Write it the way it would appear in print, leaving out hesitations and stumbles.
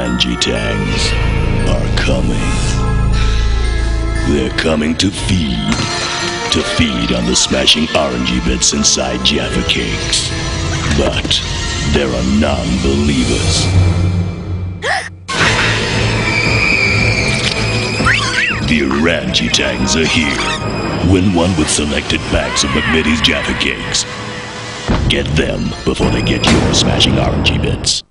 Orangey Tangs are coming. They're coming to feed on the smashing orangey bits inside Jaffa Cakes. But there are non-believers. The Orangey Tangs are here. Win one with selected packs of McMitty's Jaffa Cakes. Get them before they get your smashing orangey bits.